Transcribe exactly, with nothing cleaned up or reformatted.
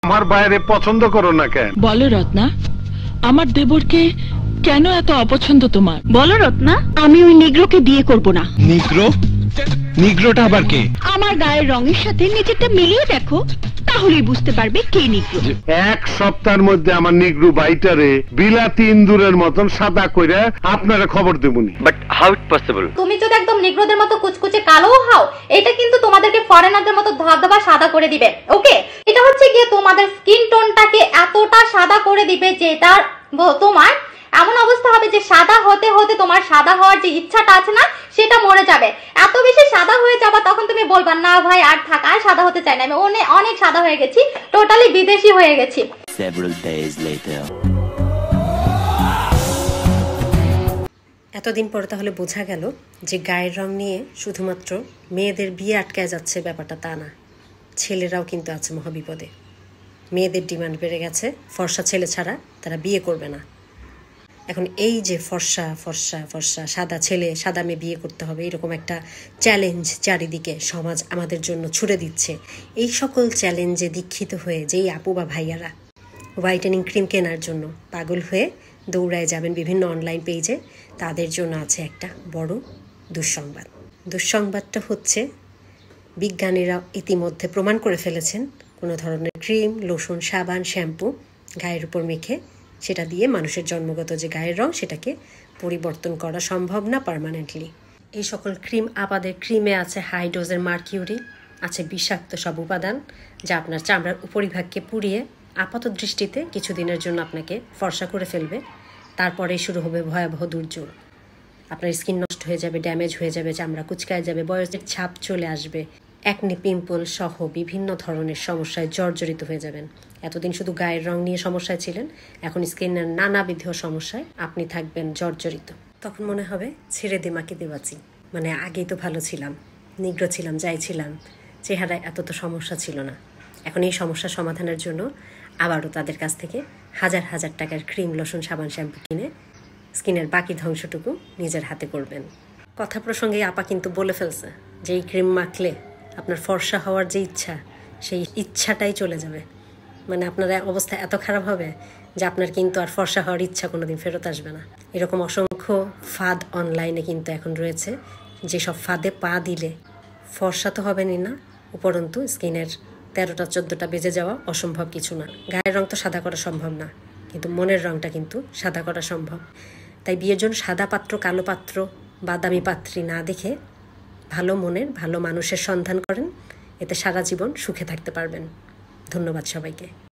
আমার বাইরে পছন্দ করো না কেন? বলো রত্না, আমার দেবরকে কেন এত অপছন্দ তোমার? বলো রত্না, আমি ওই নিগ্রোকে বিয়ে করব না। নিগ্রো? নিগ্রোটা আবার কে? আমার গায়ের রঙের সাথে নিজেরটা মিলিয়ে দেখো, তাহলেই বুঝতে পারবে কে নিগ্রো। এক সপ্তাহের মধ্যে আমার নিগ্রু বাইটারে বিলাতি ইন্দুরের মতন সাদা কইরা আপনারা খবর দেবনি। But how it possible? তুমি যদি একদম নিগ্রোদের মতো কুচকুচে কালো হও, এটা কিন্তু তোমাদেরকে ফরেনারদের মতো ধবধবা সাদা করে দিবে। ওকে, এটা হচ্ছে গিয়ে তোমাদের স্কিন টোনটাকে এতটা সাদা করে দিবে যে এটার তোমার এমন অবস্থা হবে যে সাদা হতে হতে তোমার সাদা হওয়ার যে ইচ্ছাটা আছে না, সেটা মরে যাবে। এত বেশি সাদা হয়ে যাবা, তখন তুমি বলবা না ভাই আর থাক, আর সাদা হতে চাই না, আমি অনেক অনেক সাদা হয়ে গেছি, টোটালি বিদেশি হয়ে গেছি। Several days later. এতদিন পরে তাহলে বোঝা গেল যে গায়ের রং নিয়ে শুধুমাত্র মেয়েদের বিয়ে আটকায় যাচ্ছে ব্যাপারটা তা না, ছেলেরাও কিন্তু আছে মহাবিপদে। মেয়েদের ডিমান্ড বেড়ে গেছে, ফর্সা ছেলে ছাড়া তারা বিয়ে করবে না। এখন এই যে ফর্সা ফর্সা ফর্সা সাদা ছেলে সাদা মেয়ে বিয়ে করতে হবে, এরকম একটা চ্যালেঞ্জ চারিদিকে সমাজ আমাদের জন্য ছুড়ে দিচ্ছে। এই সকল চ্যালেঞ্জে দীক্ষিত হয়ে যেই আপু বা ভাইয়ারা হোয়াইটেনিং ক্রিম কেনার জন্য পাগল হয়ে দৌড়ায় যাবেন বিভিন্ন অনলাইন পেজে, তাদের জন্য আছে একটা বড় দুঃসংবাদ। দুঃসংবাদটা হচ্ছে বিজ্ঞানীরা ইতিমধ্যে প্রমাণ করে ফেলেছেন কোনো ধরনের ক্রিম, লোশন, সাবান, শ্যাম্পু গায়ের উপর মেখে সেটা দিয়ে মানুষের জন্মগত যে গায়ের রং সেটাকে পরিবর্তন করা সম্ভব না পার্মানেন্টলি। এই সকল ক্রিম আপাদের ক্রিমে আছে হাই ডোজের মার্কিউরি, আছে বিষাক্ত সব উপাদান যা আপনার চামড়ার উপরিভাগকে পুড়িয়ে আপাত দৃষ্টিতে কিছুদিনের জন্য আপনাকে ফর্সা করে ফেলবে। তারপরে শুরু হবে ভয়াবহ দুর্যোগ। আপনার স্কিন নষ্ট হয়ে যাবে, ড্যামেজ হয়ে যাবে, চামড়া কুচকায় যাবে, বয়সের ছাপ চলে আসবে, একনি পিম্পল সহ বিভিন্ন ধরনের সমস্যায় জর্জরিত হয়ে যাবেন। এতদিন শুধু গায়ের রং নিয়ে সমস্যায় ছিলেন, এখন স্কিনের নানাবিধ সমস্যায় আপনি থাকবেন জর্জরিত। তখন মনে হবে ছেড়ে দে মাকে দেওয়াচি, মানে আগেই তো ভালো ছিলাম, নিগ্রো ছিলাম, যাই ছিলাম, চেহারায় এত তো সমস্যা ছিল না। এখন এই সমস্যা সমাধানের জন্য আবারও তাদের কাছ থেকে হাজার হাজার টাকার ক্রিম, লোশন, সাবান, শ্যাম্পু কিনে স্কিনের বাকি ধ্বংসটুকু নিজের হাতে করবেন। কথা প্রসঙ্গে আপা কিন্তু বলে ফেলছে যে এই ক্রিম মাখলে আপনার ফর্সা হওয়ার যে ইচ্ছা, সেই ইচ্ছাটাই চলে যাবে। মানে আপনার অবস্থা এত খারাপ হবে যে আপনার কিন্তু আর ফর্সা হওয়ার ইচ্ছা কোনোদিন ফেরত আসবে না। এরকম অসংখ্য ফাঁদ অনলাইনে কিন্তু এখন রয়েছে, যেসব ফাঁদে পা দিলে ফর্সা তো হবেনই না, উপরন্তু স্কিনের তেরোটা চোদ্দোটা বেজে যাওয়া অসম্ভব কিছু না। গায়ের রং তো সাদা করা সম্ভব না, কিন্তু মনের রংটা কিন্তু সাদা করা সম্ভব। তাই বিয়ের জন্য সাদা পাত্র, কালো পাত্র, বাদামি পাত্রী না দেখে ভালো মনের ভালো মানুষের সন্ধান করেন, এতে সারা জীবন সুখে থাকতে পারবেন। ধন্যবাদ সবাইকে।